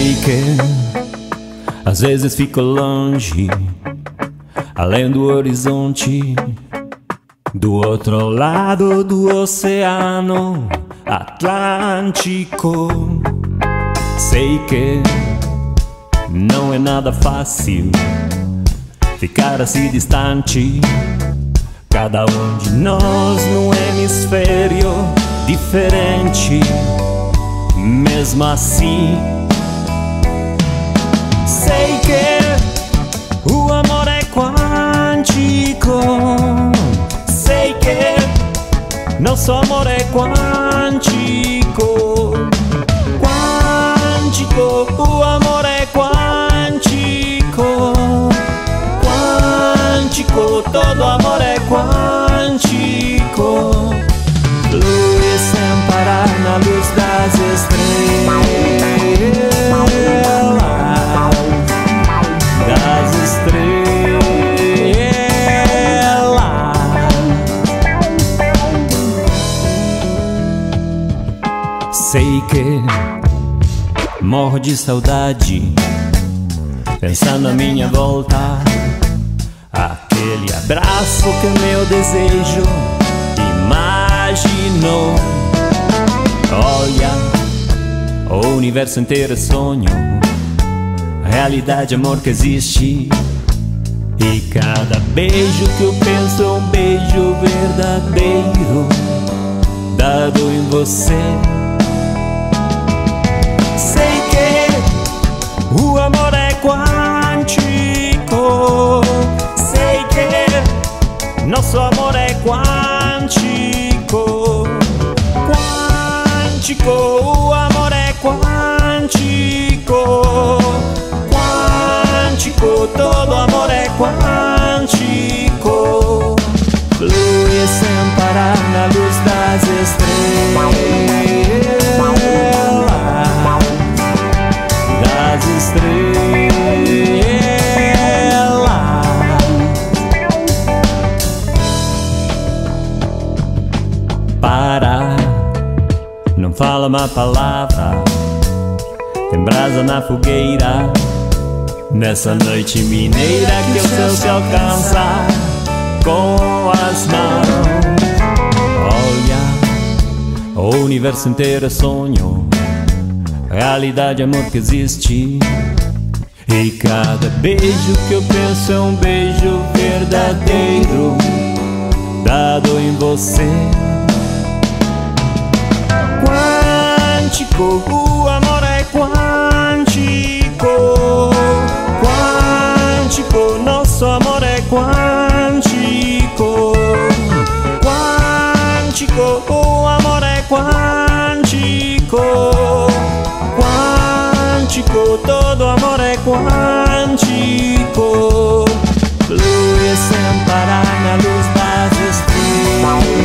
Sei que às vezes fico longe, além do horizonte, do outro lado do oceano Atlântico. Sei que não é nada fácil ficar assim distante, cada um de nós num hemisfério diferente. Mesmo assim, sei que o amor é quântico. Sei que nosso amor é quântico. Quântico, o amor é quântico. Quântico, todo amor é quântico. Flui sem parar na luz das estrelas. Das estrelas. Sei que morro de saudade pensando à minha volta, aquele abraço que o meu desejo imaginou. Olha, o universo inteiro é sonho, realidade, amor que existe. E cada beijo que eu penso é um beijo verdadeiro, dado em você. Sei que o amor é quântico. Sei que nosso amor é quântico. Quântico, o amor é quântico. Quântico, todo amor é quântico. Flui sem parar na luz das estrelas. Das estrelas. Para, não fala uma palavra, tem brasa na fogueira, nessa noite mineira que o céu se alcança com as mãos. Olha, o universo inteiro é sonho, realidade, amor que existe. E cada beijo que eu penso é um beijo verdadeiro, dado em você. Quântico, o amor é quântico. Quântico, nosso amor é quântico. Quântico, o amor é quântico. Quântico, todo amor é quântico. Flui sem parar na luz das estrelas.